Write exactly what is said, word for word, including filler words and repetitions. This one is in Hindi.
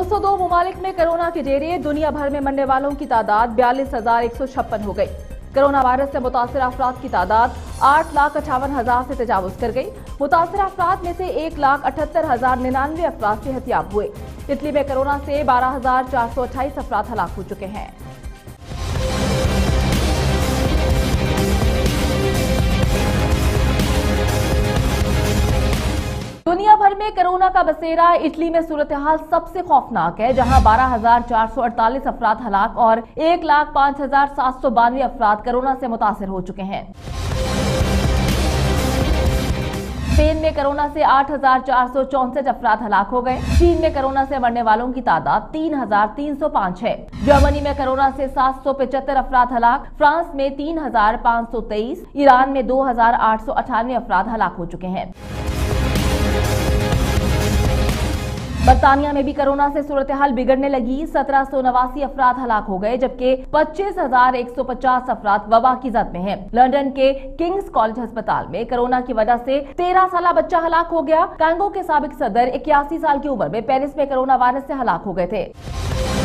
सौ दो ममालिक में कोरोना के जरिए दुनिया भर में मरने वालों की तादाद बयालीस हजार एक सौ छप्पन हो गई। कोरोना वायरस से मुतासर अफराद की तादाद आठ लाख अठावन हजार से तजावुज कर गई। मुतासर अफराद में से एक लाख अठहत्तर हजार निन्यानवे अफराद सेहतियाब हुए। इटली में कोरोना से बारह हजार चार सौ अट्ठाईस अफराद हलाक हो चुके हैं। दुनिया भर में कोरोना का बसेरा इटली में सूरत हाल सबसे खौफनाक है, जहां बारह हजार चार सौ अड़तालीस अफराद हलाक और एक लाख पांच हजार सात सौ बानवे अफराद कोरोना से मुतासर हो चुके हैं। स्पेन में कोरोना से आठ हजार चार सौ चौसठ अफराद हलाक हो गए। चीन में कोरोना से मरने वालों की तादाद तीन हजार तीन सौ पाँच है। जर्मनी में कोरोना से सात सौ पचहत्तर अफराद हलाक। फ्रांस में तीन हजार पाँच सौ तेईस। ईरान में दो हजार आठ सौ अठानवे अफराद हलाक हो चुके हैं। बरतानिया में भी कोरोना से सूरत हाल बिगड़ने लगी। सत्रह सौ नवासी अफराद हलाक हो गए, जबकि पच्चीस हजार एक सौ पचास अफराद वबा की जद में हैं। लंदन के किंग्स कॉलेज अस्पताल में कोरोना की वजह से तेरह साल बच्चा हलाक हो गया। कांगो के साबिक सदर इक्यासी साल की उम्र में पेरिस में कोरोना वायरस से हलाक हो गए थे।